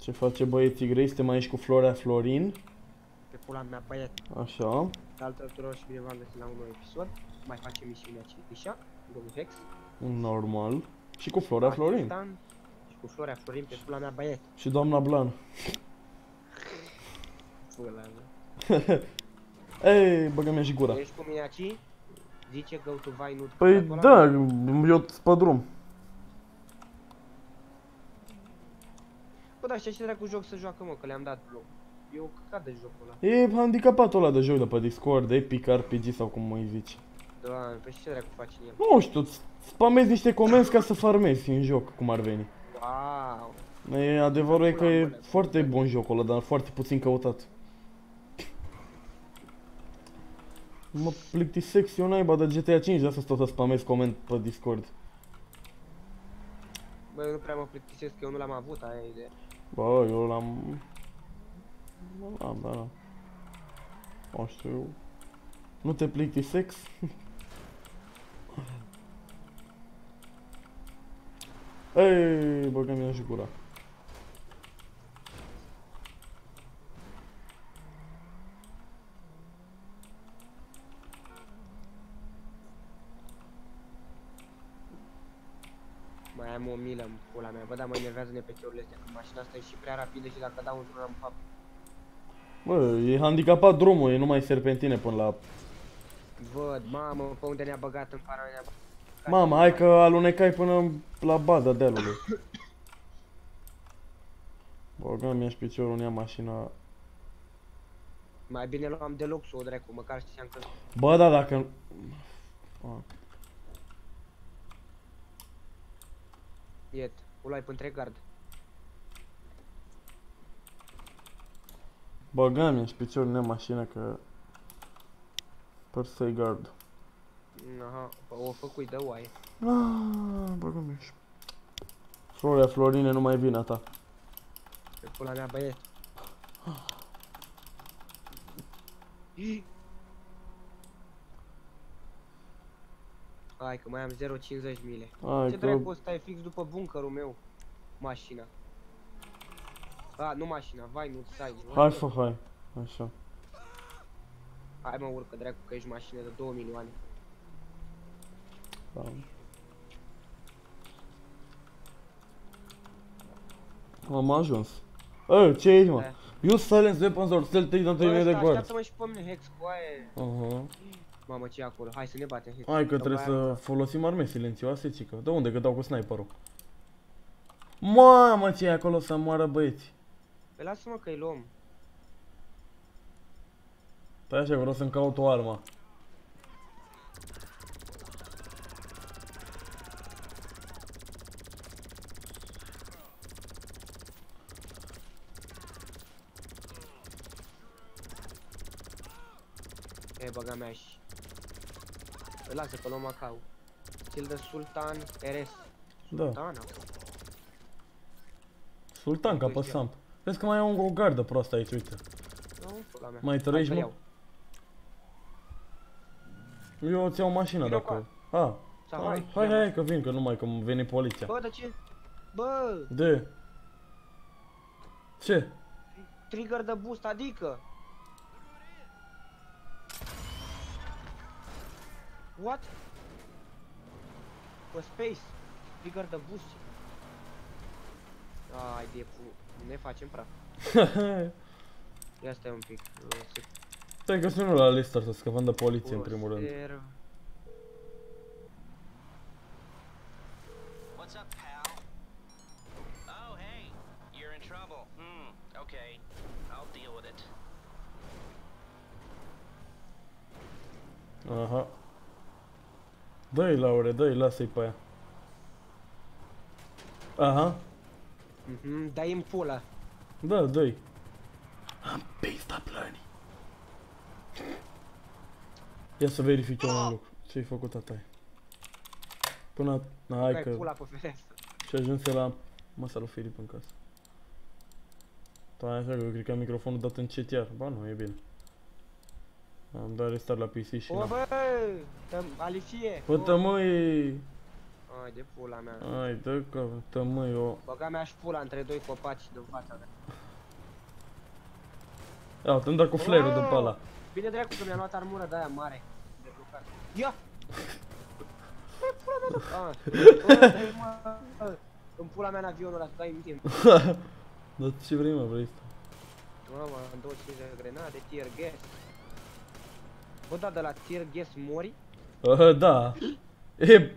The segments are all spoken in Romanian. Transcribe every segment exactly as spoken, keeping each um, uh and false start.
Ce face băieții grei? Suntem aici cu Florea Florin. Pe pula mea, băiat. Așa. Salutări tuturor și bine v-am găsit la un nou episod. Mai facem misiunea Cipișa, domnul Hex. Normal. Și cu Florea Florin. Pakistan. Și cu Florea Florin pe pula mea, băiat. Și doamna Blan. Pula mea. Ei, băgă-mi și gura. Ești cu mine aici? Zice go to vai nu. Păi da, eu pe drum. Bă, dar ce dracu joc să joacă, mă, că le-am dat bloc. Eu căcat de jocul ăla. E handicapatul ăla de joc de pe Discord, Epic R P G sau cum îi zici. Doamne, păi ce dracu face el? Nu știu, spamezi niște comenzi ca să farmezi în joc, cum ar veni. Wow. E, adevărul e că e foarte bun jocul ăla, dar foarte puțin căutat. Mă plictisesc eu naiba de G T A cinci, de asta stau să spamez coment pe Discord. Bă, eu nu prea mă plictisesc, că eu nu l-am avut, aia e ideea. Bă, eu l-am... L-am, da, da. Nu știu eu. Nu te plictisex? Ei, băgă-mi în și gura. Mai am o milă în pula mea, bă, dar mă enervează N P C-urile astea, că mașina asta e și prea rapidă și dacă dau într-una în fapt. Bă, e handicapat drumul, e numai serpentine până la... Văd, mamă, pe unde ne-a băgat în para ne-a băgat. Mama, hai că alunecai până la baza dealului. Băgă-mi și piciorul în ea mașina. Mai bine luam de luxul, o dracu, măcar știam că... Bă, da, dacă... Iet, o luai pe gard. Băgă-mi și piciorul în ea mașina că... Par să-i gard. Aha, o făcui de oaie. Aaaa, băgă-mi și... Florea Florine, nu mai vine a ta. Pe pula mea, băiet. Hai că mai am zero virgulă cincizeci mile. Hai Ce că... dracu ăsta e fix după bunkerul meu? Mașina. A, nu mașina, vai nu stai. Hai fă, hai. Așa. Hai mă urcă dracu că ești mașină de două milioane. Da. Am ajuns. Ă, ce e aici, mă? Use silence weapons or stealth take don't take de guard. Așteaptă-mă și pe mine, Hex, cu aia. Aha. Mamă, ce e acolo? Hai să ne batem, Hex. Hai că trebuie să folosim arme silențioase, cică. De unde? Că dau cu sniperul. Mamă, ce e acolo să moară băieți. Păi lasă-mă că-i luăm. Stai așa, vreau să-mi caut o armă. E, băga mea și... Păi lasă că luăm Macau. Ți-l de Sultan R S. Da. Sultan, Sultan ca pe Samp. Vezi că mai am o gardă proastă aici, uite. Mai trăiești, mă? Eu ți iau mașina dacă... A, hai, hai, hai că vin, că numai că vine poliția. Bă, dar ce? Bă! De? Ce? Trigger de boost, adică? What? Pe space? Trigger de boost? Ai de pu... Ne facem praf. Ia stai un pic. Stai că sună la Lister să scăpăm de poliție în primul rând. What's up, pal? Oh, hey, you're in trouble. Hmm, okay. I'll deal with it. Aha. Dă-i, Laure, dă-i, lasă-i pe aia. Aha. Mhm, dai în pula. Da, dă-i. Am pista plani. Ia să verific eu un lucru. Ce-ai făcut, tata? Până... Hai că... pula pe fereastră. Și ajunse la masa lui Filip în casă. Stai așa că eu cred că am microfonul dat încet iar. Ba nu, e bine. Am dat restart la P C și o, la... bă! Alicie! Pătă măi! Ai de pula mea. Hai, dă că tămâi eu. Băga mea și pula între doi copaci de fața mea. Ia, te-mi dat cu flare-ul după ăla. Bine dracu că mi-a luat armură de aia mare. De blocat. Ia! Bă, pula mea, nu. Ah, dă-i, mă. În pula mea în avionul ăla, să dai în timp. Dar ce vrei, mă, vrei să... Mamă, am douăzeci și cinci de grenade, tear gas. Bă, da, de la tear gas mori? Uh, da. E...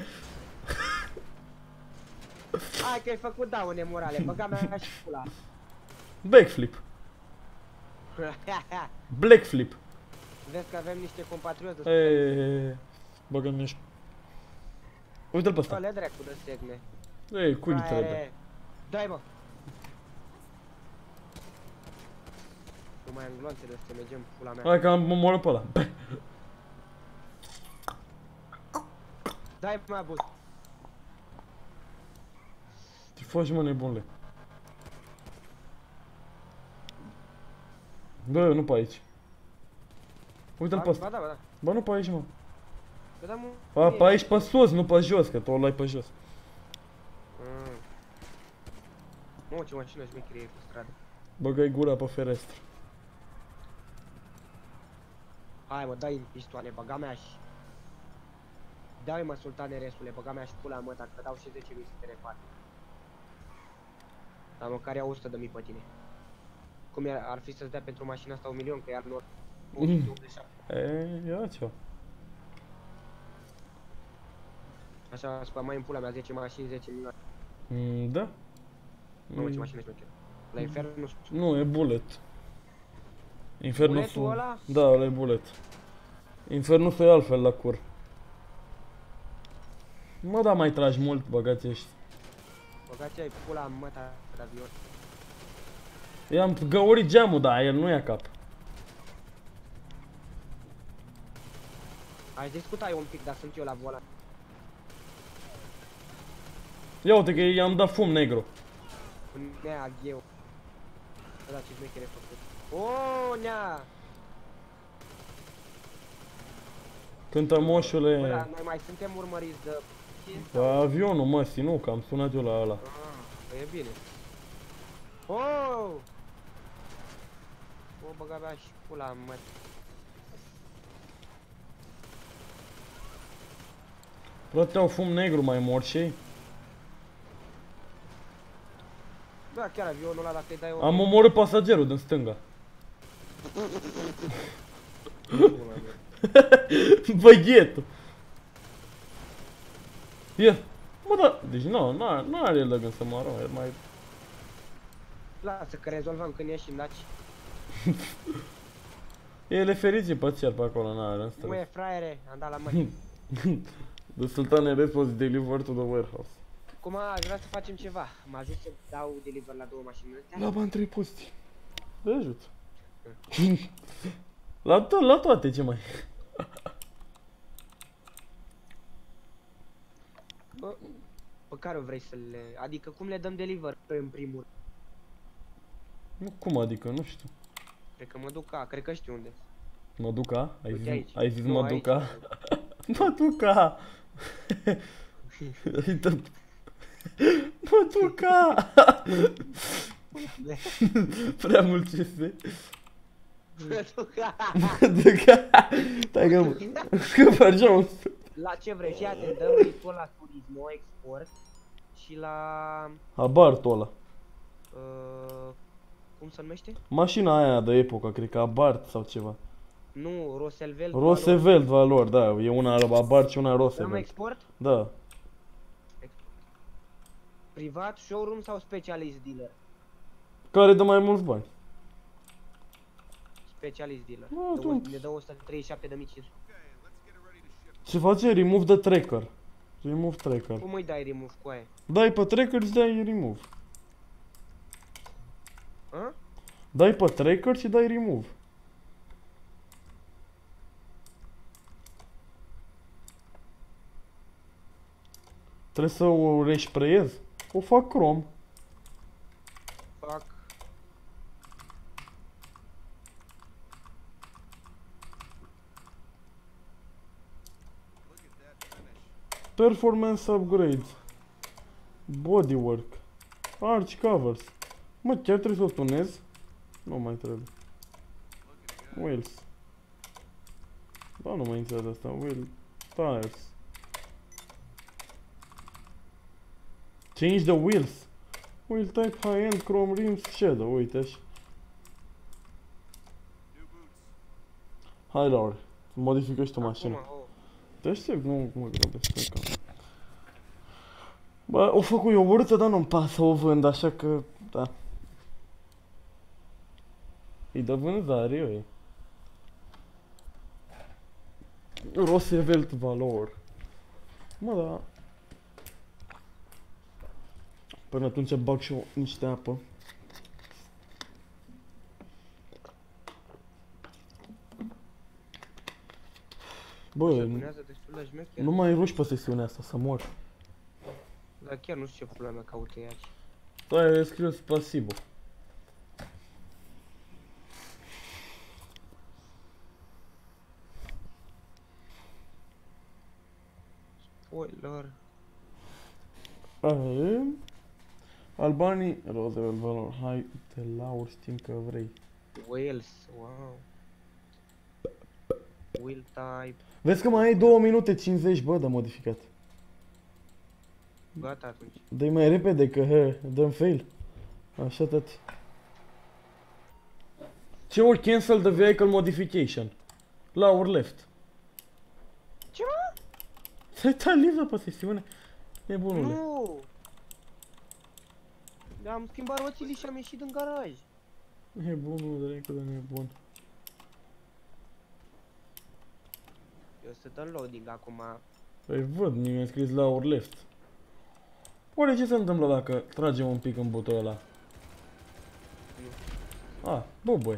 Hai că ai făcut daune morale, băga mea și pula. Backflip. Blackflip. Vezi că avem niște compatrioți de Eee... Băgă-mi ești... Uite-l pe ăsta. Bă, le dracu de segne. Ei, cui îi Fraiere. trebuie? Dai, mă. Nu mai am gloanțe de să mergem pula mea. Hai că am omorât pe ăla. Dai, mă, abuz. Ce faci, mă, nebunule? Bă, nu pe aici. Uite-l pe Ba ăsta. da, ba da. Bă, nu pe aici, mă. Bă, da, mă. A, pe aici pe sus, nu pe jos, că tu ăla-i pe jos. Mm. Mă, ce mașină șmecherie e pe stradă. Băgai gura pe ferestră. Hai, mă, dai în pistoale, băga mea și... Dai, mă, sultane resule, băga mea și pula, mă, dacă dau și zece mii să te repar. Dar măcar ia o sută de mii pe tine. Cum ar, ar fi să-ți dea pentru mașina asta un milion, că iar nu... E, ia ceva. Așa, spă mai în pula mea, zece mașini, zece milioane. Mm, da. Nu, mă, ce Mm, mașină șmecheră. La Infernus. nu, e bullet. Infernus. Bulletul ăla? Da, ăla e bullet. Infernus e altfel la cur. Mă, da, mai tragi mult, băgați ești. Băgați ai pula în măta de avion. I-am găurit geamul, da, el nu ia cap. Aș discuta eu un pic, dar sunt eu la volan. Ia uite că i-am dat fum negru. Un nea, gheu. Bă, da, ce șmechere făcut. Oooo, nea! Cântă Bă, moșule. da, noi mai suntem urmăriți de... Bă, avionul, mă, nu, că am sunat eu la ăla. Ah, e bine. Oh! O, băga mea și pula, mă. Plăteau fum negru mai morșei. Da, chiar avionul ăla, dacă îi dai o... Am omorât pasagerul din stânga. Băghetul. Ia. Mă, da. Deci nu, nu, nu are el de gând să moară, e mai... Lasă că rezolvăm când ieșim, daci. El e fericit pe cer pe acolo, n-are în Nu e stres. fraiere, am dat la mâini. The Sultan Erez was delivered to the warehouse. Cum aș vrea să facem ceva. Mă ajut să dau deliver la două mașini astea? La bani trei posti. Te ajut. La, to la toate, ce mai... Bă, pe care o vrei să le... Adică cum le dăm deliver pe în primul? Nu, cum adică, nu știu. Cred că mă duc ca, cred că știu unde. Mă duc a? Ai Uite zis, aici. ai zis Nu, mă aici. duc a? Mă duc a! Uite. Mă duc a! Prea mult ce se... Mă duc ca. Mă duc a! Stai că mă... Că mergeam un... La ce vrei? Fii atent, dăm ritul la turismo, export. Și la... Abartul ăla. Uh, cum se numește? Mașina aia de epocă, cred că Abart sau ceva. Nu, Roosevelt. Roosevelt valor, da, e una Abart și una Dăm Roosevelt. export? Da. Privat, showroom sau specialist dealer? Care dă mai mulți bani? Specialist dealer. Nu, De atunci. o- Ne dă o sută treizeci și șapte de mii cinci sute. Ce face? Remove the tracker. Remove tracker. Cum îi dai remove cu aia? Dai pe tracker și dai remove. A? Dai pe tracker și dai remove. Trebuie să o resprayez? O fac chrome. Fac. Performance upgrades. Bodywork. Arch covers. Mă, chiar trebuie să o tunez? Nu mai trebuie. Wheels. Da, nu mai înțeleg asta. Wheel. Tires. Change the wheels. Wheel type high-end chrome rims shadow. Uite așa. Hai, Laura. Modifică-și tu mașina. Acum, oh. Te aștept, nu mă grăbesc pe cam. Bă, o făcut eu urâtă, dar nu-mi pasă, o vând, așa că, da. E de vânzare, eu. Roosevelt Valor. Mă, da. Până atunci bag și eu niște apă. Bă, Șerbunează destul de șmecher. nu mai ruși pe sesiunea asta, să mor. Dar chiar nu știu ce probleme caută aici. Da, scriu spasibo. Spoiler. Aia. Albanii, Roosevelt Valor, hai, te laur, știm că vrei. Wales, wow. Wheel type. Vezi că mai ai două minute cincizeci, bă, de modificat. Gata atunci. Dă-i mai repede că, he, dăm fail. Așa tot. Ce ori cancel the vehicle modification? Lower left. Ce mă? Ți-ai dat livră pe sesiune? Nebunule. Nu! Am schimbat roțile și am ieșit din garaj. Nebunul, dracu de nebun. Eu să dăm loading acum. Păi văd, mi-a scris lower left. Oare ce se întâmplă dacă tragem un pic în butonul ăla? Ah, bă, băi.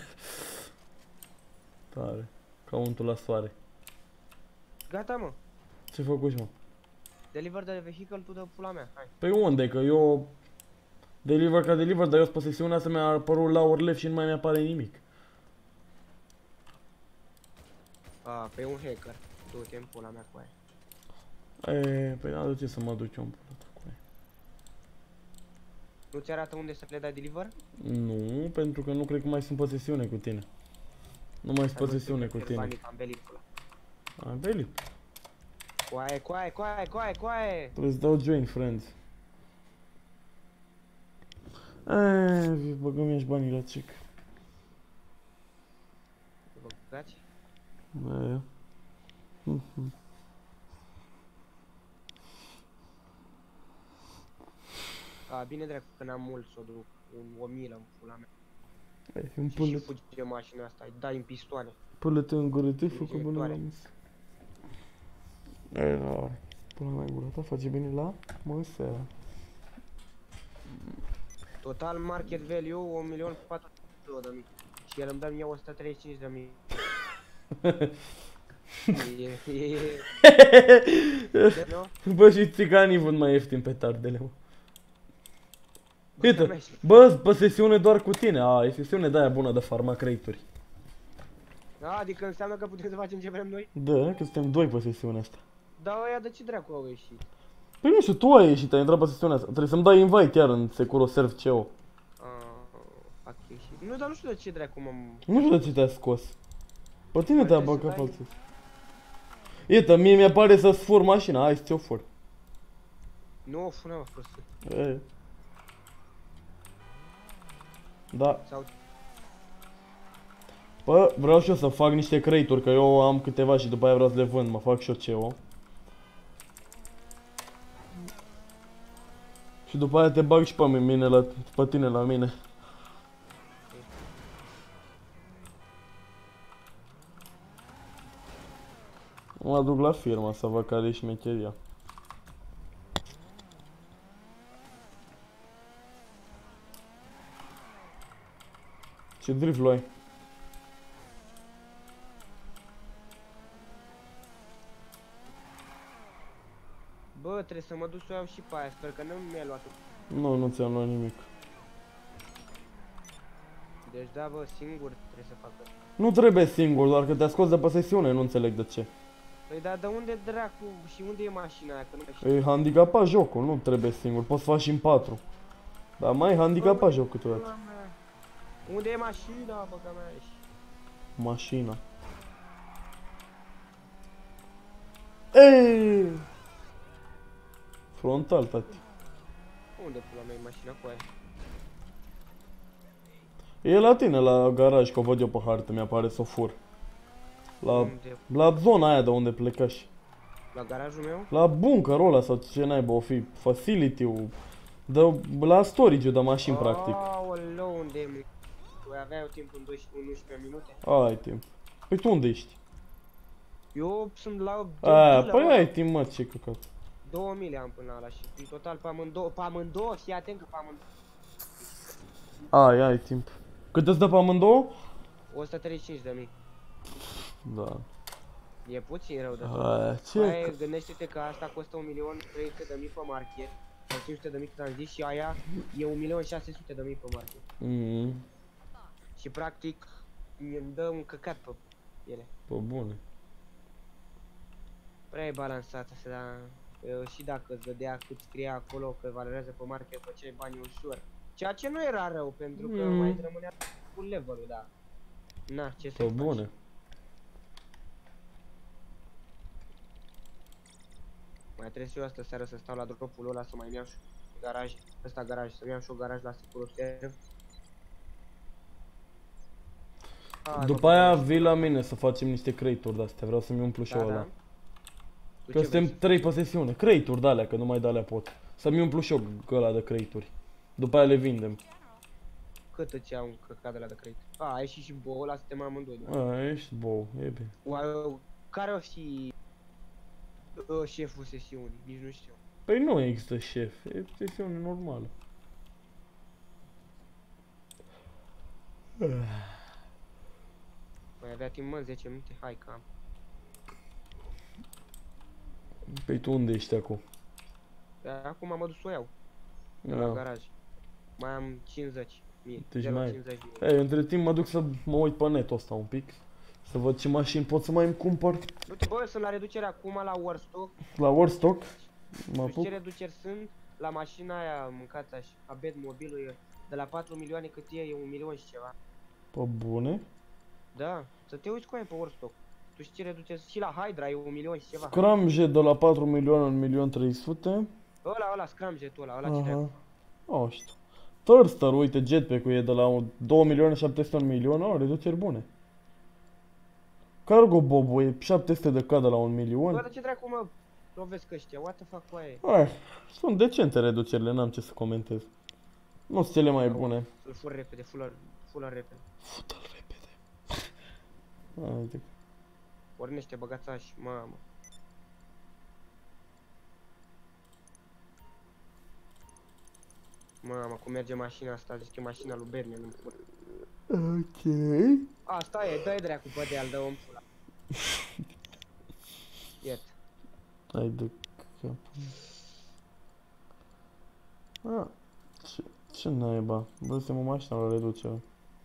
Tare. Ca untul la soare. Gata, mă. Ce făcuși, mă? Deliver the vehicle to the pula mea. Hai. Păi unde? Că eu... Deliver ca deliver, dar eu pe sesiunea asta mi-a apărut lower left și nu mai mi-apare nimic. A, pe un hacker. Du-te în pula mea cu aia. E, păi da, de ce să mă duc eu în pula ta cu aia? Nu ți arată unde să le dai deliver? Nu, pentru că nu cred că mai sunt pe sesiune cu tine. Nu mai sunt pe sesiune cu tine. Am belit pula. Am belit. Coaie, coaie, coaie, coaie, coaie! Trebuie să dau join friends. Eee, băgăm ești banii la check. Băgați? Aia. Mhm. A, bine drept că n-am mult să o duc. Un, o milă în pula mea. Ai, un Și pălăt, fuge mașina asta, îi dai în pistoale. pălătă în gură, te făcă bună la Injectoare. mis. Aia, la până mai gura ta, face bine la măsea. Total market value un milion patru sute de mii. Și el îmi dă mie o sută treizeci și cinci de mii. e, e, e, nu? Bă, și țiganii vând mai ieftin pe tardele, mă. Bă, Uite, mergi. bă, pe sesiune doar cu tine, a, e sesiune de aia bună de farma crate-uri. Da, adică înseamnă că putem să facem ce vrem noi? Da, că suntem doi pe sesiunea asta. Dar ăia de ce dracu au ieșit? Păi nu știu, tu ai ieșit, ai intrat pe sesiunea asta. Trebuie să-mi dai invite chiar în Securo Serv C O. Ah, fac ieșit. Nu, dar nu știu de ce dracu m-am... Nu știu de ce te-a scos. Pe tine Păi te-a trebuie să băgat dai- falsul. Iată, mie mi-apare să-ți fur mașina, hai să ți-o fur. Nu o fună, mă, prostă. E. Da. Sau... Bă, vreau și eu să fac niște crate-uri, că eu am câteva și după aia vreau să le vând, mă fac și eu C O. Și după aia te bag și pe mine, la, pe tine la mine. Mă duc la firma să văd care e șmecheria. Ce drift luai? Bă, trebuie să mă duc să o iau și pe aia, sper că nu mi-a luat. Nu, nu ți-am luat nimic. Deci da, bă, singur trebuie să fac asta. Nu trebuie singur, doar că te-a scos de pe sesiune, nu înțeleg de ce. Păi dar de unde dracu și unde e mașina aia? Că nu mai știu. E handicapat jocul, nu trebuie singur, poți să faci și în patru. Dar mai e handicapat jocul câteodată. Pula mea. Unde e mașina, băga mea? Și... Mașina. Eee! Frontal, tati. Unde pula mea e mașina cu aia? E la tine, la garaj, că o văd eu pe hartă, mi-apare să o fur. La, Unde? la zona aia de unde plecași. La garajul meu? La bunkerul ăla sau ce naiba o fi, facility-ul. De, la storage-ul de mașini, practic. Aoleu, unde e? Voi avea eu timp în unsprezece minute? Ai timp. Păi tu unde ești? Eu sunt la... A, păi ai timp, mă, ce căcat. două mile am până la și în total pe amândouă, pe amândouă, fii atent că pe amândouă. Ai, ai timp. Cât îți dă pe amândouă? o sută treizeci și cinci de mii. Da. E puțin rău de tot. A, ce? Aia, gândește-te că asta costă un milion trei sute de mii pe market. Sau cinci sute de mii cât am zis și aia e un milion șase sute de mii pe market. Mm, Și practic îmi dă un căcat pe ele. pe bune. Prea e balansat asta, dar uh, și dacă îți dădea cât scria acolo că valorează pe market, făceai bani ușor. Ceea ce nu era rău, pentru că Mm. mai îți rămânea full level-ul, da. Na, ce să Pe faci? bune. Mai trebuie și eu astă seară să stau la dropul ăla să mai iau și garaj, ăsta garaj, să iau și o garaj la Securo Serv. Ah, După aia vii la mine să facem niște crate-uri de-astea, vreau să-mi umplu și da, eu da. ăla. Tu Că ce suntem vrei? trei pe sesiune, crate-uri de-alea, că numai de-alea pot. Să-mi umplu și eu ăla de crate-uri. După aia le vindem. Cât îți iau un căcat de la de crate? A, ai și și boul ăla, suntem amândoi, da? A, ești bou, e bine. Oare, care o fi uh, șeful sesiunii? Nici nu știu. Păi nu există șef, e sesiune normală. Mai avea timp, mă, zece minute, hai cam. Păi tu unde ești acum? Dar acum am adus să o iau, de la Ah. garaj. Mai am cincizeci mii, Deci zero mai- cincizeci mii. Ei, între timp mă duc să mă uit pe netul ăsta un pic. Să văd ce mașini pot să mai îmi cumpăr. Uite, bă, sunt la reducere acum la Warstock. La Warstock. Mă Știi apuc. ce reduceri sunt? La mașina aia, mâncați așa, a bed mobilul e de la patru milioane cât e, e un milion și ceva. Pe bune. Da, să te uiți cu aia pe Warstock. Tu știi ce reduceri? Și la Hydra e un milion și ceva. Scramjet de la patru milioane în un milion trei sute. Ăla, ăla, scramjetul ăla, ăla ce Aha. trebuie. O, știu. Thirster, uite, jetpack-ul e de la două milioane șapte sute în milion, au reduceri bune. Cargo Bob e șapte sute de K de la un Bă, milion. dar ce dracu mă lovesc ăștia, what the fuck cu aia? Ai, sunt decente reducerile, n-am ce să comentez. Nu sunt cele mai bune. Îl fur repede, full full repede. Fută-l repede. A, uite. Pornește băgațași, mamă. Mamă, cum merge mașina asta, zici că e mașina lui Batman în pula. Ok. Asta e, dă-i dracu pe deal, dă-o în pula. Iet. Hai de cap. Ah, ce, ce naiba? Văzusem o mașină la reducere.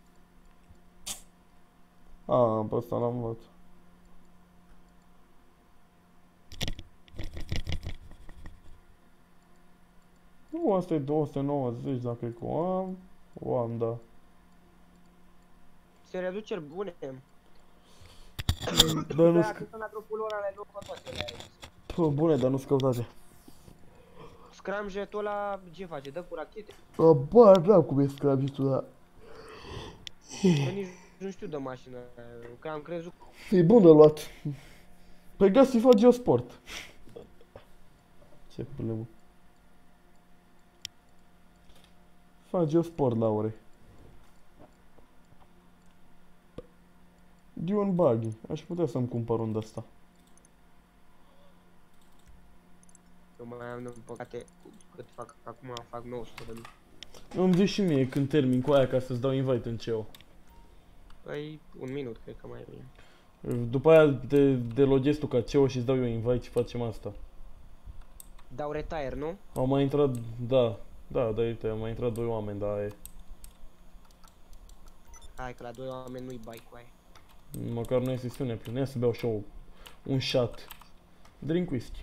Ah, pe ăsta l-am luat. Nu, asta e două sute nouăzeci, dacă e cu am. O am, da. Se reduceri bune. Dar nu Da, sc... când sunt la grupul ăla, le luăm pe toate, le ai. Pă, bune, dar nu scăutate. Scramjetul ăla ce face? Dă cu rachete? Abar n-am cum e scramjetul ăla. Că nici nu știu de mașină, că am crezut. E bun de luat. Păi găsi fa Geosport. Ce problemă. Fa Geosport, Laure. Dune Buggy. Aș putea să-mi cumpăr un de-asta. Eu mai am, din păcate, cât fac acum, fac nouă sute de mii. Îmi zici și mie când termin cu aia ca să-ți dau invite în C E O. Păi, un minut, cred că mai e bine. După aia de, de logezi tu ca C E O și îți dau eu invite și facem asta. Dau retire, nu? Au mai intrat, da, da, da, uite, au mai intrat doi oameni, da, e. Hai că la doi oameni nu-i bai cu aia. Măcar nu e sesiune plină, ia să beau și eu un shot Drink whisky.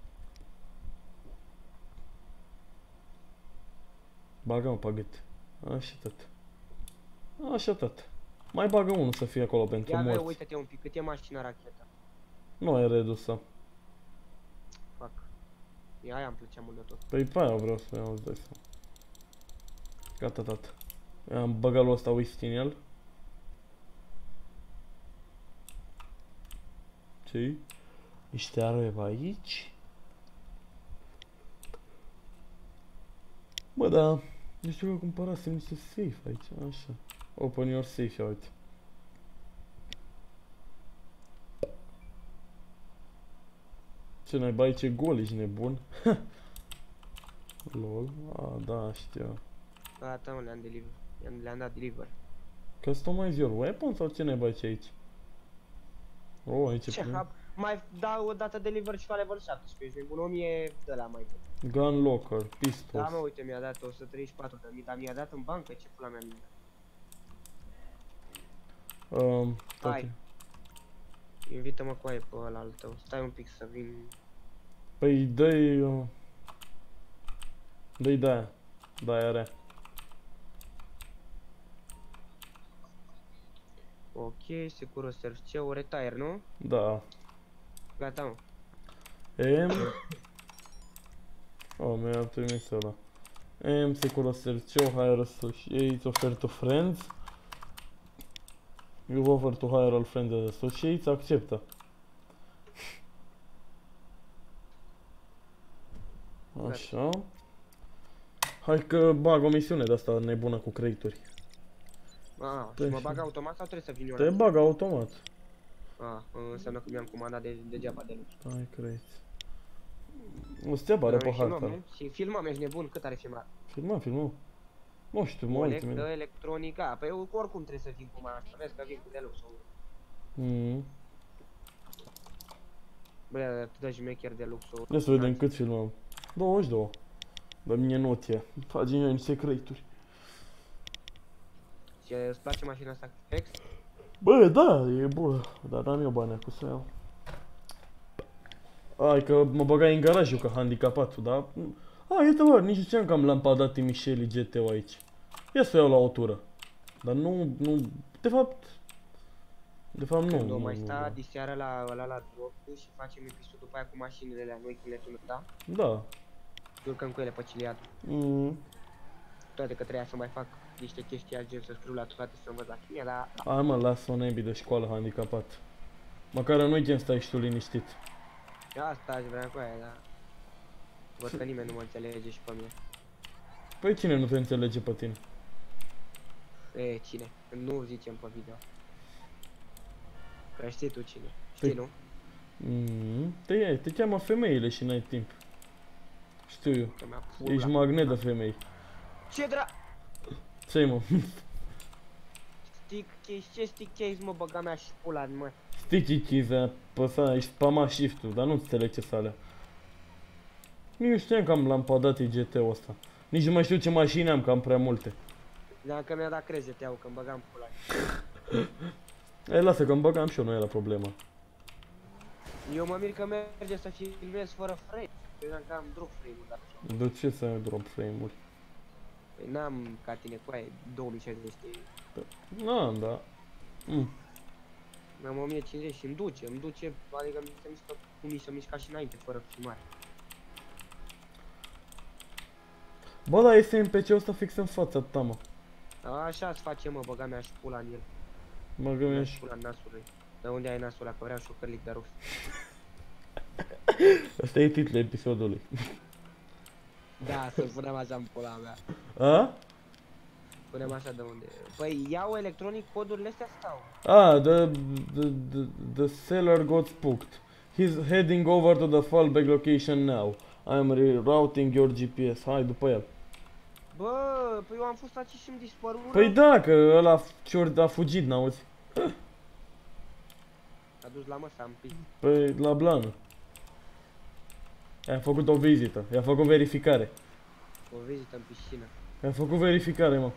Bagă-mă pe gât. Așa tot. Așa tot. Mai bagă unul să fie acolo pentru Ia vei, morți. uite-te un pic, cât e mașina rachetă. Nu e redusă. Fac. E aia îmi plăcea mult de tot. Păi pe aia vreau să iau, îți dai seama. Gata, tată. Am băgat lui ăsta whisky în el. Ce-i? Niște arme pe aici. Bă, da. Nu știu că cumpărasem niște safe aici, așa. Open your safe, ia uite. Ce n-ai bai, ce gol, ești nebun? Lol, a, da, știu. Gata, mă, le-am deliver. Le-am le-am dat deliver. Customize your weapon sau ce n-ai bai ce aici? Oh, aici Ce e plin. hap? Mai dau o dată deliver și la level șaptesprezece, ești nebun, o mie de la mai tot. Gun locker, Da, pistols. mă, uite, mi-a dat o sută treizeci și patru de mii, dar mi-a dat în bancă, ce pula mea mi-a dat. Um, toate. Hai. Invită-mă cu aia pe ăla al tău, stai un pic să vin. Păi dă-i... Uh, dă-i de-aia. De-aia rea. Ok, secură search, ce, o retire, nu? Da. Gata, mă. M... Oh, mi-a trimis ăla. M, secură search, hire associates, offer to friends. You offer to hire all friends and associates, acceptă. Așa. Hai că bag o misiune de asta nebună cu crate-uri. Ah, Păi și mă și- bag automat sau trebuie să vin eu Te la bag automat. Ah, înseamnă că mi-am comandat de, degeaba de lume. Hai crate. O să te apare pe filmăm, harta. nu? Și filmăm, ești nebun, cât are filmat? Filmăm, filmăm. Nu știu, mă uit Colect mine. electronica, păi eu oricum trebuie să vin cu mașina, vezi că vin cu deluxe. Mhm. Bă, atât de șmecher de lux. Ia să vedem cât filmăm. douăzeci și doi. Dar mie nu ție. Facem noi niște crate-uri. Și îți place mașina asta cu flex? Bă, da, e bună. Dar n-am eu bani cu să iau. Hai că mă băgai în garaj eu ca handicapatul, dar... A, uite bă, nici nu știam că am lampada Timișeli G T-ul aici. Ia să o iau la o tură. Dar nu, nu... De fapt... De fapt nu, Când o nu, mai nu, sta da. diseară la ăla la drop și facem episodul după aia cu mașinile alea noi când le tunăm, da? Da. Urcăm cu ele pe ciliatul. Mm. Toate că trebuia să mai fac niște chestii agil, să scriu la toate să învăț la chimia, dar... Hai mă, lasă-o nebii de școală handicapat. Măcar în weekend stai și tu liniștit. Asta aș vrea cu aia, dar... Văd că nimeni nu mă înțelege și pe mine. Păi cine nu te înțelege pe tine? E, cine? Nu zicem pe video. Că știi tu cine. Știi, Păi- nu? Mm. Te iei, te cheamă femeile și n-ai timp. Știu eu. Că mi-a pula. Ești magnet de femei. Ce dra... Ce-i mă? Stick case, ce stick case, mă, băga mea și pula, mă. Sticky keys, apăsa, ești spama shift-ul, dar nu înțeleg ce să alea. Nici nu știam că am lampadat G T-ul ăsta. Nici nu mai știu ce mașini am, că am prea multe. Dacă mi-a dat crezete, au, că-mi băgam pula. Ei, lasă că îmi băgam și eu, nu era problema. Eu mă mir că merge să filmez fără frame. Credeam că am drop frame-ul, dar așa. De ce să ai drop frame-uri? Păi n-am ca tine cu aia două mii șaizeci, știi? N-am, da. Mm. Am o mie cincizeci și îmi duce, îmi duce, adică mi se mișcă cum mi se mișca și înainte, fără filmare. Bă, dar este N P C-ul ăsta fix în fața ta, mă. Așa-ți face, mă, băga mea și pula în el. Mă Mea gândeam și și... pula în nasul lui. De unde ai nasul ăla, că vreau și o cărlic de rost. Ăsta e titlul episodului. Da, să-l punem așa în pula mea. A? Punem așa de unde. Păi iau electronic codurile astea sau? Ah, the, the, the, the seller got spooked. He's heading over to the fallback location now. I'm rerouting your G P S. Hai după el. Bă, păi eu am fost aici și-mi dispărut. Păi da, că ăla cior a fugit, n-auzi? A dus la măsa, am pis. Păi la blană. I-a făcut o vizită, i-a făcut verificare. O vizită în piscină. I-a făcut verificare, mă.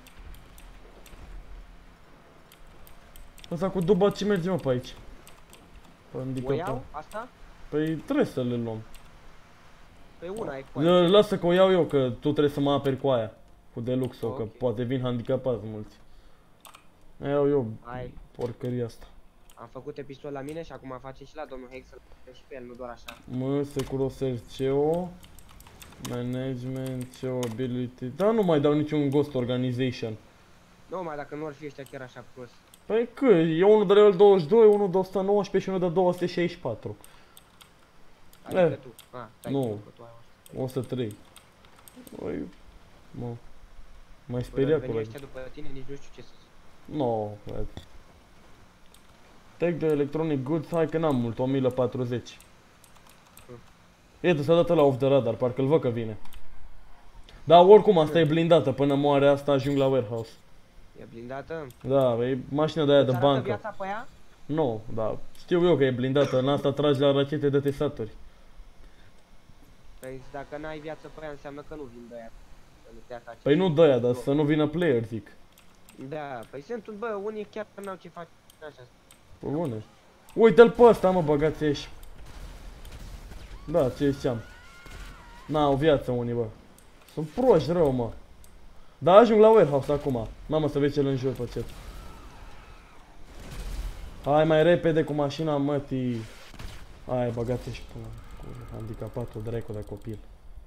Ăsta cu duba ce merge, mă, pe aici? Pe O handicapat. iau? Asta? Păi trebuie să le luăm. Păi una e cu aia. Lasă că o iau eu, că tu trebuie să mă aperi cu aia. Cu deluxe-o, că Ok. poate vin handicapați mulți. Iau eu Hai. porcăria asta. Am făcut episod la mine și acum face și la domnul Hex să-l și pe el, nu doar așa. Mă, Securosel C O. Management, C O Ability. Da, nu mai dau niciun Ghost Organization. Nu mai dacă nu ar fi ăștia chiar așa prost. Păi că, e unul de level douăzeci și doi, unul de o sută nouăsprezece și unul de două sute șaizeci și patru. Adică Eh, tu. Ah, stai nu. că tu ai o- o sută trei. Păi, mă. Mai Bă, speria veni cu ăștia după tine, nici nu știu ce să zic. No, bad. Take the electronic goods, hai că n-am mult, o mie patruzeci. Iată, s-a dat la off the radar, parcă-l văd că vine. Dar oricum, asta e blindată, până moare asta ajung la warehouse. E blindată? Da, e mașina de aia de Îți arată bancă. viața pe ea? Nu, da, știu eu că e blindată, în asta tragi la rachete de tesaturi. Păi dacă n-ai viață pe ea înseamnă că nu vin de aia. Să nu te atace. Păi nu dă-aia, dar să nu vină player, zic. Da, păi sunt, bă, unii chiar n-au ce face așa. Pă bune. Uite-l pe ăsta, mă, băgați ești. Da, ce ziceam. N-au viață unii, bă. Sunt proști rău, mă. Dar ajung la warehouse acum. Mamă, să vezi ce-l înjur pe chat. Hai mai repede cu mașina mătii. Hai, băgați ești până cu handicapatul dracu de copil.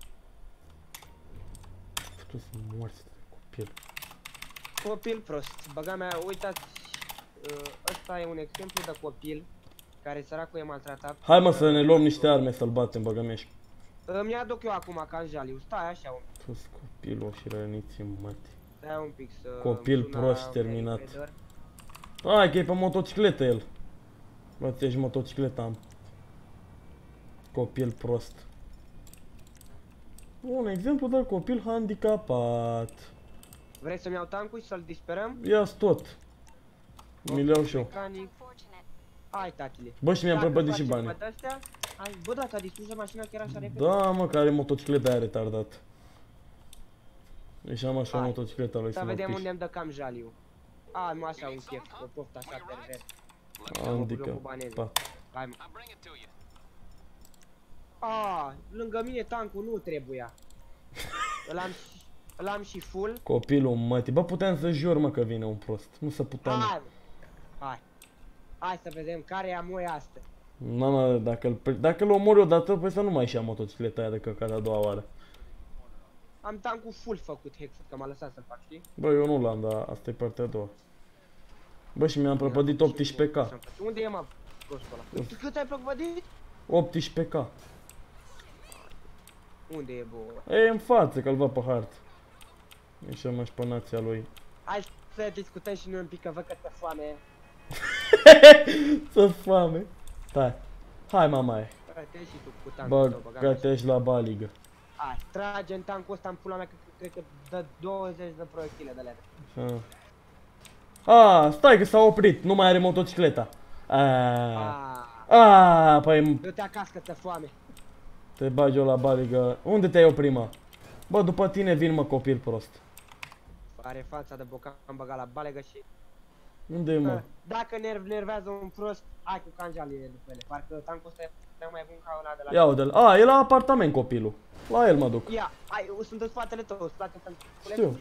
Tu să morți de copil. Copil prost. Băga mea, uitați. uh, Ăsta e un exemplu de copil care săracul e maltratat. Hai, mă, să ne luăm niște arme să-l batem, băgămești. Îmi aduc eu acum ca în jaliu. Stai așa un pic. Tu-s copilul și răniții mătii. Stai un pic să... Copil îmi suna prost terminat. Mercedes. Hai că e pe motocicletă el. Bă, ți-ești motocicleta am. Copil prost. Un exemplu de copil handicapat. Vrei să-mi iau tancul și să-l disperăm? Ia-ți tot. Mi le iau și eu. Mecanic. Hai, tatile. Bă, și mi-am Dacă prăpădit și facem banii. pe de-astea, hai, bă, da, ți-a distrus mașina chiar așa repede? Da, mă, care motocicleta aia retardat. Deci am așa Hai. motocicleta lui Să să mă vedem piși. unde îmi dă cam jaliu. A, nu așa un chef, o poftă așa pervers. Handicapat. Hai, mă. I'll bring it to you. A, lângă mine tancul nu trebuia. Îl am și, îl am și full. Copilul mătii. Bă, puteam să jur, mă, că vine un prost. Nu se putea, mă. Hai, mă. Hai. Hai să vedem care e a moi astăzi. Mama, dacă-l dacă îl omori odată, păi să nu mai și ia motocicleta aia de căcat a doua oară. Am tancul full făcut, Hex, că m-a lăsat să-l fac, știi? Bă, eu nu l-am, dar asta e partea a doua. Bă, și mi-am prăpădit optsprezece K. Unde e, mă, prostul ăla? Tu cât ai prăpădit? optsprezece K. Unde e, bă? E în față, că-l văd pe hartă. E și mai pe nația lui. Hai să discutăm și noi un pic, că văd că te foame. Să foame. Stai. Hai, mamaie. Bă-te și tu cu tancul tău, băga mea. Bă-te-și la baligă. Hai, trage în tancul ăsta în pula mea, că cred că dă douăzeci de proiectile de leve. A, stai că s-a oprit, nu mai are motocicleta. A, Aaaa, a, păi du-te acasă că te foame. te bagi eu la baligă. Unde te-ai oprit, mă? Bă, după tine vin, mă, copil prost. Are fața de bocan, am băgat la balegă și... Unde e, mă? Bă, dacă nerv, nervează un prost, hai cu canjalile după ele. Parcă tancul ăsta e mai bun ca ăla de la... Ia uite-l. A, e la apartament copilul. La el mă duc. Ia, hai, eu sunt în spatele tău, îți place să-mi Știu.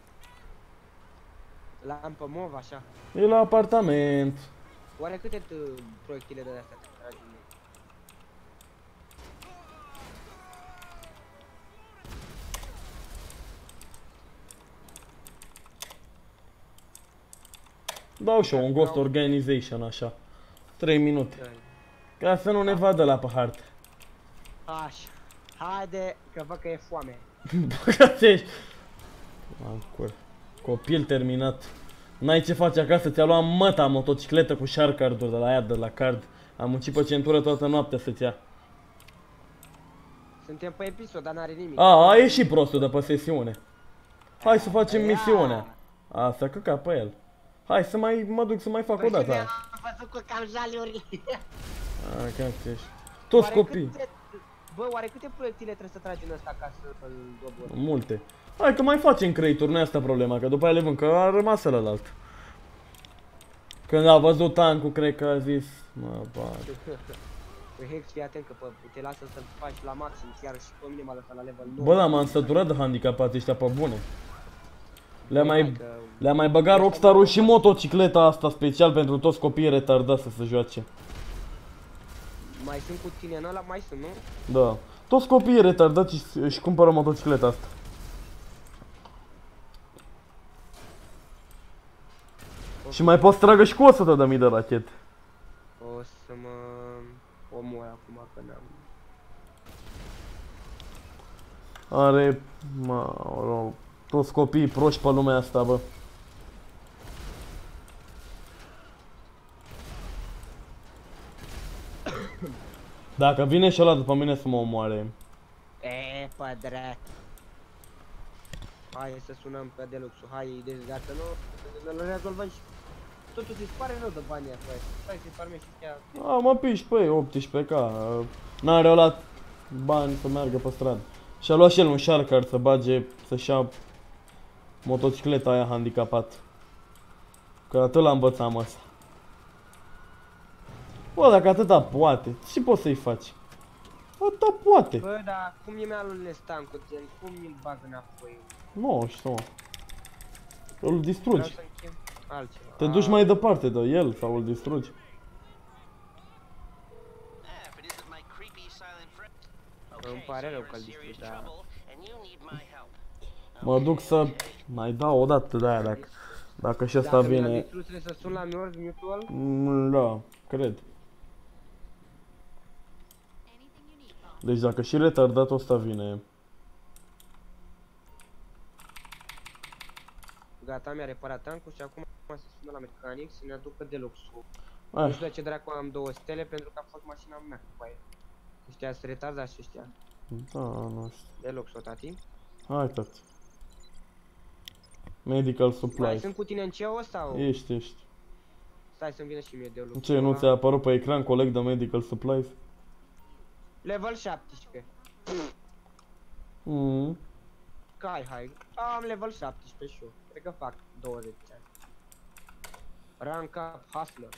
L-am pe mov, așa. E la apartament. Oare câte t- proiectile de astea te tragi în ei? Dau și eu un Ghost Organization, așa. trei minute. Dă-i. Ca să nu ne vadă la pe hartă. Așa. Haide, că văd că e foame. Băgați-și. Am cur. Copil terminat. N-ai ce face acasă, ți-a luat măta motocicletă cu shark-card-uri de la ea, de la card. Am muncit pe centură toată noaptea să-ți ia. Suntem pe episod, dar n-are nimic. A, a ieșit prostul de pe sesiune. Hai să facem Ia. misiunea. Asta căca pe el. Hai să mai mă duc să mai fac o dată. Am văzut cu cam jaliuri. A, Băgați-și. Toți copii. Câte, bă, oare câte proiectile trebuie să tragi în ăsta ca să-l dobori? Multe. Hai că mai facem crate-uri, nu e asta problema, că după aia le vând, că a rămas ălălalt. Când a văzut tancul, cred că a zis, mă, bag. Păi Hex, fii atent că pe, te lasă să faci la maxim, chiar și pe mine m-a lăsat la level nouă. Bă, dar m-am săturat de handicapați ăștia pe bune. Le-a Hai mai, că- le-a mai băgat Rockstar-ul și motocicleta asta special pentru toți copiii retardați să se joace. Mai sunt cu tine în ăla, mai sunt, nu? Da. Toți copiii retardați își, își cumpără motocicleta asta. Și mai poți tragă și cu o sută de mii de rachete. O să mă omor acum că n-am... Are, mă, toți copiii proști pe lumea asta, bă. Dacă vine și ăla după mine să mă omoare. E, pădrat. Hai să sunăm pe Deluxul, hai, deci dacă nu, îl rezolvăm și... Totuși îți pare rău de banii asta, stai să-i farme și chiar... A, mă piși pe ei, optsprezece K. N-are ăla bani să meargă pe stradă. Și-a luat și el un șarcar să bage, să-și ia motocicleta aia handicapat. Că atât l-a învățat măsa. Bă, dacă atâta poate, ce poți să-i faci? Atâta poate. Bă, dar cum e mea lui Nestan cu gen, cum îl bag înapoi? Nu știu, mă. Îl Vreau distrugi. să închem altceva. Te duci mai departe de el sau îl distrugi. Ah, if it isn't my creepy silent friend. Îmi Okay, pare so rău you're că-l in serious distrug, da. trouble and you need my help. Mă duc să mai dau o dată de aia dacă, dacă și ăsta Dacă mi-l vine. distrus, trebuie să sun la North Mutual? Mm, da, cred. Deci dacă și retardatul ăsta vine. Gata, mi-a reparat tancul și acum să sună la mecanic să ne aducă Deluxul. Nu Ai, știu de ce dracu am două stele, pentru că a fost mașina mea cu aia. Ăștia sunt retardați și ăștia. da, nu știu. Deluxul, tati. Hai, tati. Medical Mai supplies. sunt cu tine în C E O sau? Ești, ești. Stai să-mi vină și mie Deluxul. Ce, nu ți-a apărut pe ecran coleg de medical supplies? Level șaptesprezece. Mm. Cai, hai. Am level șaptesprezece și eu. Cred că fac douăzeci ani. Rank up, hustler.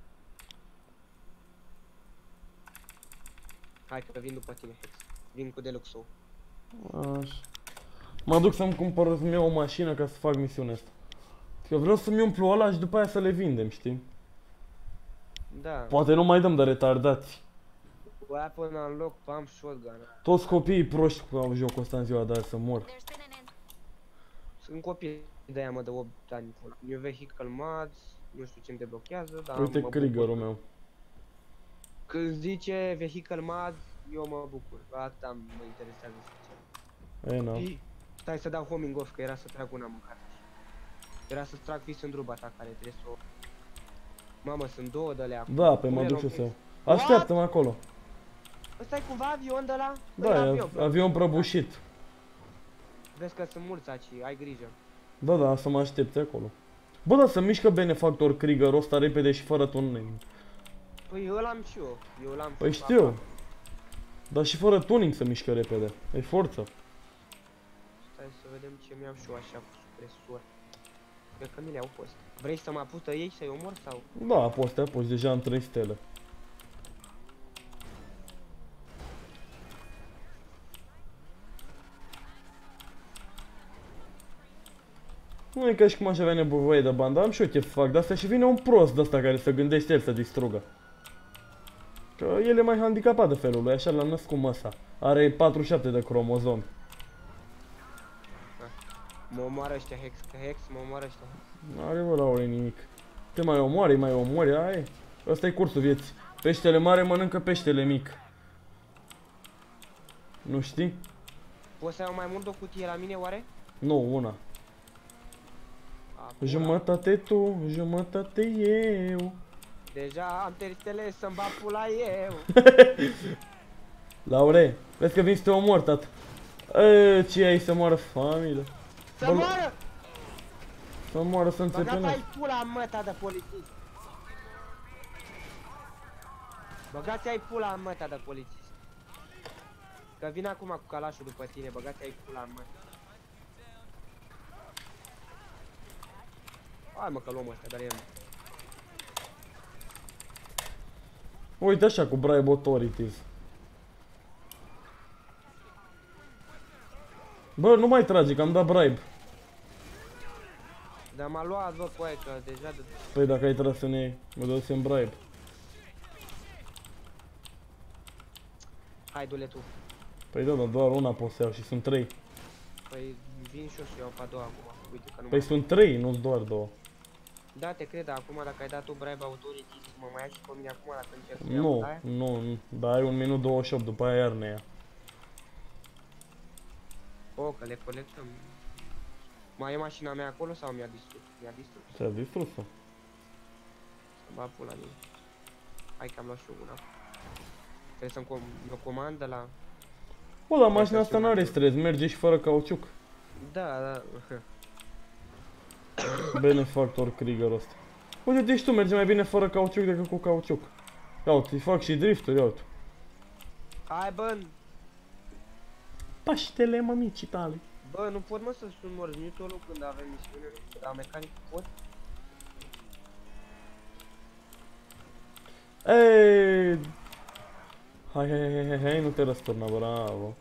Hai că vin după tine, Hex. Vin cu Deluxul. Așa. Mă duc să-mi cumpăr să-mi iau o mașină ca să fac misiunea asta. Că vreau să-mi umplu ăla și după aia să le vindem, știi? Da. Poate nu mai dăm de retardați. Weapon unlock, pump shotgun. Toți copiii proști cu au jocul ăsta în ziua de azi să mor. Sunt copii de aia, mă, de opt ani. New vehicle mods, nu știu ce-mi deblochează, dar Uite mă Kriegerul bucur. meu. Când zice vehicle mods, eu mă bucur. Asta mă interesează sincer. E, na. Ii, Stai să dau homing off, că era să trag una mâncare. Era să trag fix în druba ta care trebuie să o... Mamă, sunt două de alea acum. Da, pe Cum mă e duc și loc? să iau. Așteaptă-mă acolo. Ăsta e cumva avion de la? Da, e avion prăbușit. Vezi că sunt mulți aici, ai grijă. Da, da, să mă aștepte acolo. Bă, da, să mișcă benefactor Kriegerul ăsta repede și fără tuning. Păi eu l-am și eu. Eu l-am Păi și știu. acum. Dar și fără tuning să mișcă repede. E forță. Stai să vedem ce mi-au și eu așa cu supresori. Cred că mi le-au fost. Vrei să mă apucă ei să-i omor sau? Da, poți te apuci, deja am trei stele. Nu e ca și cum aș avea nevoie de bani, dar am și eu chef să fac de asta și vine un prost de ăsta care se gândește el să distrugă. Că el e mai handicapat de felul lui, așa l-am născut măsa. Are patruzeci și șapte de cromozomi. Mă omoară ăștia Hex, că Hex mă omoară ăștia. N-are bă, Laure, nimic. Te mai omoare, mai omoare, aia e. Ăsta e cursul vieții. Peștele mare mănâncă peștele mic. Nu știi? Poți să iau mai mult de o cutie la mine, oare? Nu, una. Acum, Jumătate tu, jumătate eu. deja am terstele să-mi bat pula eu. Laure, vezi că vin să te omor, tată. E, ce ai să moară familia? Să Bă, moară! Să moară să Băgați înțepenesc. ai pula în măta de polițist. Băgați ai pula în măta de polițist. Că vin acum cu calașul după tine, băgați ai pula în măta. Hai mă că luăm ăsta, dar e... Uite așa cu bribe authorities. Bă, nu mai trage, că am dat bribe. Dar m-a luat, bă, cu aia, că deja de... Păi dacă ai tras în ei, mă dăsem bribe. Hai, du-le tu. Păi da, dar doar una pot să iau și sunt trei. Păi vin și eu și iau pe a doua acum. Uite că nu Păi mai... sunt trei, nu doar două. Da, te cred, dar acum dacă ai dat tu bribe authority, mă mai ia și pe mine acum dacă încerc să iau Nu, aia? nu, nu, dar ai un minut douăzeci și opt, după aia iar ne ia. O, că le colectăm. Mai e mașina mea acolo sau mi-a distrus? Mi-a distrus. Ți-a distrus-o. Să bag pula mea. Hai că am luat și eu una. Trebuie să-mi com o comandă la... Bă, dar mașina asta n-are stres, merge și fără cauciuc. Da, da. Benefactor Krieger ăsta. Uite, deci tu mergi mai bine fără cauciuc decât cu cauciuc. Ia uite, îi fac și drifturi, ia uite. Hai, bă! Paștele mămicii tale. Bă, nu pot, mă, să sun Morznitolul când avem misiune, la mecanic pot? Eee! Hai, hai, hai, hai, hai, nu te răsturna, bravo.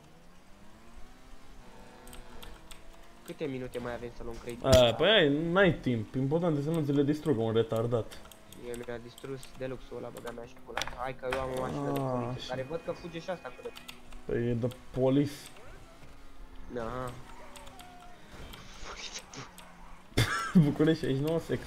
Câte minute mai avem să luăm credit? A, păi ai, n-ai timp, important e să nu ți le distrugă un retardat. Mie mi-a distrus deluxul ăla, băga mea și pula. Hai că eu am o mașină de Ah, poliție, și- care văd că fuge și asta, că de... Păi e de police. Aha. București șaizeci și nouă sex.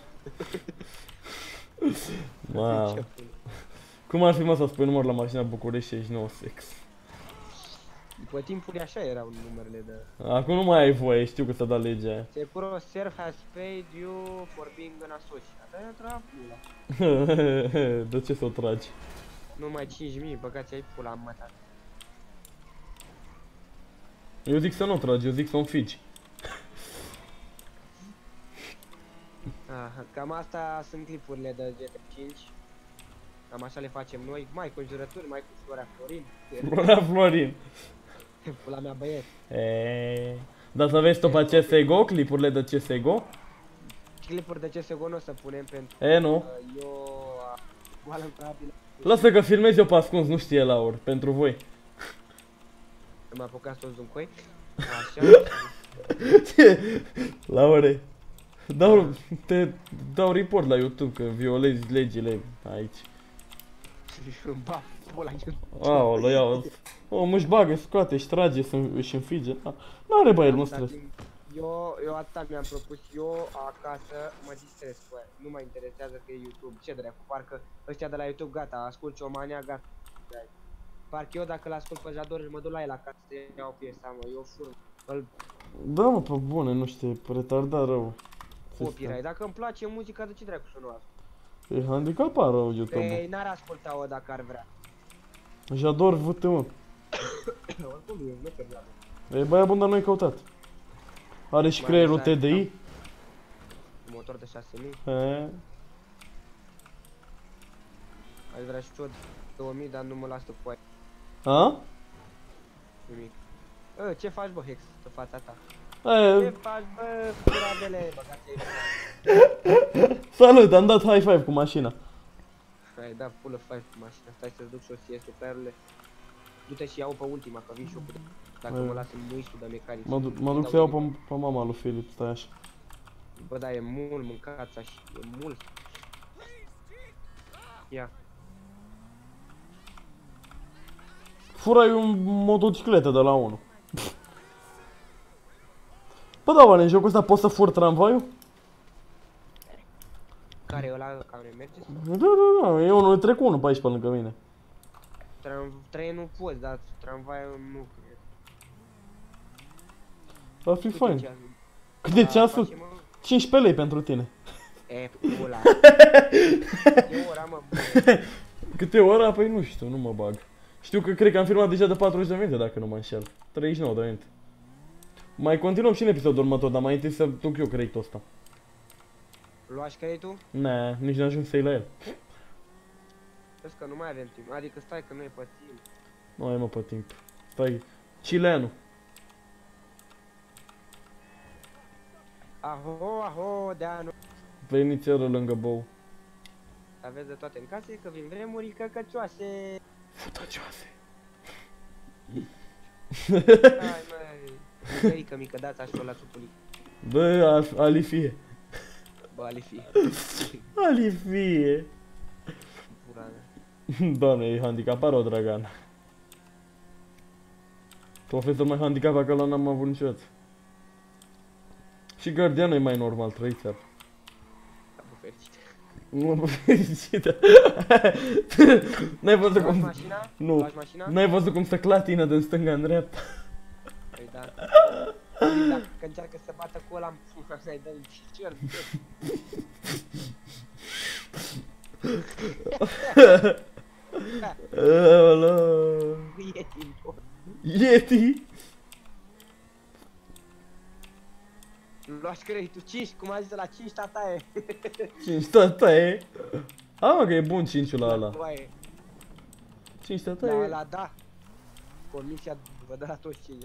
Wow. Ce pula. Cum ar fi, mă, să spui număr la mașina București șaizeci și nouă sex? După timpul așa erau numerele de... Acum nu mai ai voie, știu că s-a dat legea aia. Securo Surf has paid you for being an associate. Dar e tra pula. De ce să o tragi? Numai cinci mii, băgați ai pula în mătat. Eu zic să nu o tragi, eu zic să o înfigi. Ah, cam asta sunt clipurile de G T A cinci. Cam așa le facem noi, mai cu jurături, mai cu Florea Florin. Florea Florin. Pula mea băieți. Eee. Dar să vezi tu pe C S G O, clipurile de C S G O? Clipuri de C S G O nu o să punem pentru E, nu. că eu boală probabil. Lasă că filmez eu pe ascuns, nu știe Laur, pentru voi. Am apucat să o zâncoi. Așa. Laure, dau, te dau report la YouTube că violezi legile aici. Ba, pula eu. Aolă, ia, omul își bagă, scoate, își trage, să își înfige. N-are băiel, nu stres. Eu, eu atâta mi-am propus, eu acasă mă distrez cu aia. Nu mă interesează că e YouTube, ce dracu, parcă ăștia de la YouTube gata, ascult Ciomania, gata. Parcă eu dacă l-ascult pe Jador mă duc la el acasă să iau piesa, mă, eu fur, îl Da, mă, pe bune, nu știu, retardat rău. copyright. Dacă îmi place muzica, de ce dracu să nu ascult? E handicapat rău Ei, YouTube-ul. n-ar asculta-o dacă ar vrea. Jador V T, mă. Oricum, eu nu te vreau. E băia bun, dar nu-i căutat. Are și Mai creierul T ales D I. Motor de șase mii, E, aș vrea și eu două mii, dar nu mă lasă cu aia, a? nimic. Ă, ce faci, bă, Hex, pe fața ta? Ce E, faci, bă, curadele, băgați-ai. salut, am dat high five cu mașina. Hai, da, pulă five cu mașina, stai să-ți duc și o C S-ul pe aerule. Du-te și iau pe ultima, că vin și eu cu... Dacă Hai. mă lasă muișul de mecanic. Mă duc, mă duc să iau pe, pe mama lui Filip, stai așa. Bă, da, e mult mâncați așa, e mult. Ia. Furai un motocicletă de la unu. Bă, da, oare în jocul ăsta poți să furi tramvaiul? Care e ăla care merge? Da, da, da, e unul trec unul pe aici pe lângă mine. Tram trei nu poți, dar tramvaiul nu cred. Va fi Câte fain. ceasuri? Cât de Da, ceasul? facem, mă. cincisprezece lei pentru tine. E, pula. E ora, mă, bă. Câte ora? Păi nu știu, nu mă bag. Știu că cred că am filmat deja de patruzeci de minute, dacă nu mă înșel. treizeci și nouă de minute. Mai continuăm și în episodul următor, dar mai întâi să duc eu creditul ăsta. Luași creditul? Ne, nici n-am ajuns să-i la el. Vezi că nu mai avem timp. Adică stai că nu e pe timp. Nu ai, mă, pe timp. Stai, Chileanu. Aho, aho, de anul. Veniți iară lângă bou. A aveți de toate în case, că vin vremuri căcăcioase. Futăcioase. Hai măi, mărică mică, dați așa la supului. Bă, alifie. Bă, alifie. Alifie. Pura mea. Doamne, e handicapat rău, Dragan. Profesor mai handicapat că ăla n-am avut niciodată. Și gardianul e mai normal, trăiți-ar. Capul fericit. Nu mă fericită. N-ai văzut Luați cum... mașina? Nu. Luați mașina? N-ai văzut cum se clatină din stânga în dreapta? Păi da. Păi dacă încearcă să bată cu ăla în pula, să-i dă în picior. Ăla. Yeti, bă. Yeti. Luați creditul cinci, cum a zis la cinci tataie. cinci tataie. A, mă, că e bun cinciul la ăla. Coaie. cinci La tataie. ăla, da. Comisia vă dă la toți cinci.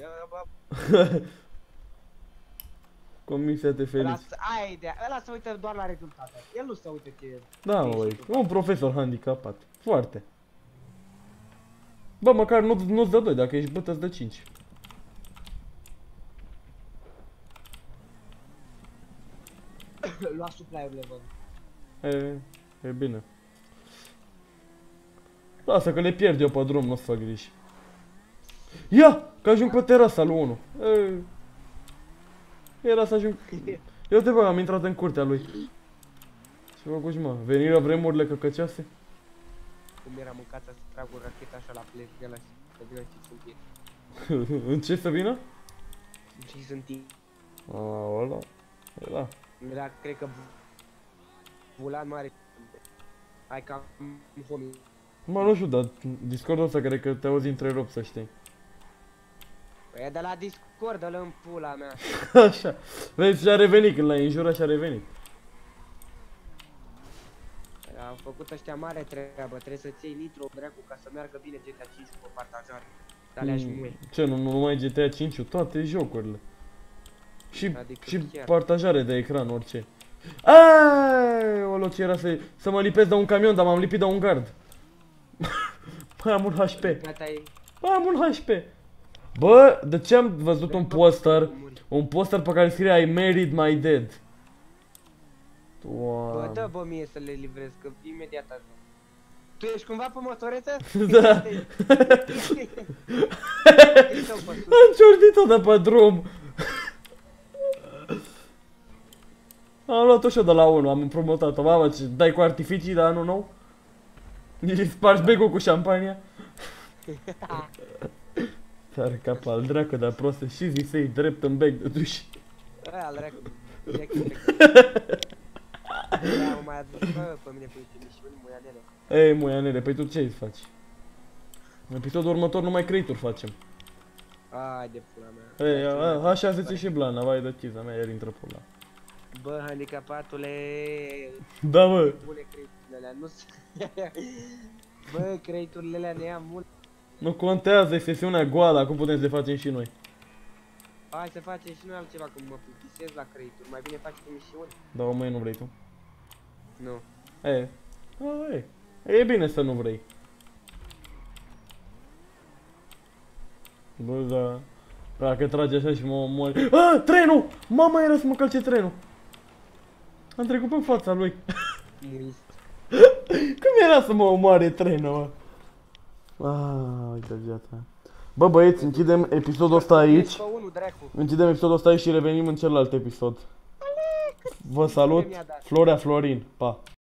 Comisia te Ăla, felici. aia e ideea, ăla se uită doar la rezultate. El nu se uită ce e. Da, mă, băi, e un profesor handicapat. Foarte. Bă, măcar nu, nu-ți dă doi, dacă ești bătă îți dă cinci. Lua supply-urile, văd. E, e bine. Lasă că le pierd eu pe drum, nu-ți fac griji. Ia! Că ajung pe terasa lui unu. E, era să ajung... Eu te bă, am intrat în curtea lui. Ce făcuși, mă? Venirea vremurile căcăcioase? Cum era mâncat să trag o rachetă așa la plec de la să vină și sunt ei. În ce să vină? Și sunt ei. Aola. Era. Era, cred că Vulan mare. Hai ca homie. Mă, nu știu, dar Discordul ăsta cred că te auzi întrerupt, să știi. Păi e de la Discord, dă-l în pula mea. Așa. Vezi, și-a revenit, când l-ai înjurat și-a revenit. Au făcut ăștia mare treabă, trebuie să-ți iei nitro, dracu, ca să meargă bine G T A cinci cu partajare. Alea și mui. Ce, nu, nu numai G T A cinci, toate jocurile. Și, Adică și chiar. partajare de ecran, orice. Aoleu, ce era să, să mă lipesc de un camion, dar m-am lipit de un gard. Păi am un H P. Plata e... Păi am un H P. Bă, de ce am văzut un poster? Un poster pe care scrie I married my dad. Bă, dă Doamne. bă mie să le livrez, că imediat ajung. Tu ești cumva pe motoreță? Da. Am ciordit-o de pe drum. Am luat-o și eu de la unu, am împrumutat-o. Mamă, ce dai cu artificii de anul nou? Îi spargi becul cu șampania? Ți-are capul al dracu, dar prostă și zisei drept în bec de duș. Aia, al dracu. Da, mă mai adus, bă, pe mine pe niște misiuni, muianele. Ei, muianele, păi tu ce faci? În episodul următor numai creaturi facem. Ai de pula mea. Ei, a, a, așa zice și Blana, vai de chiza mea, iar intră pula. Bă, handicapatule, Da, bă. bune creiturile alea, nu s- Bă, creiturile alea ne ia mult. Nu contează, e sesiunea goală, acum putem să le facem și noi. Hai să facem și noi altceva, că mă plictisez la creituri, mai bine faci cu misiuni. Da, măi, nu vrei tu? Nu. E. A, e. E bine să nu vrei. Bă, da. Dacă trage așa și mă omori. A, trenul! Mama, era să mă calce trenul. Am trecut pe fața lui. Muist. Cum era să mă omoare trenul, mă? Ah, uite viața. Bă, băieți, închidem episodul ăsta aici. Pe unul, dracu. Închidem episodul ăsta aici și revenim în celălalt episod. Vă salut, Florea Florin. Pa!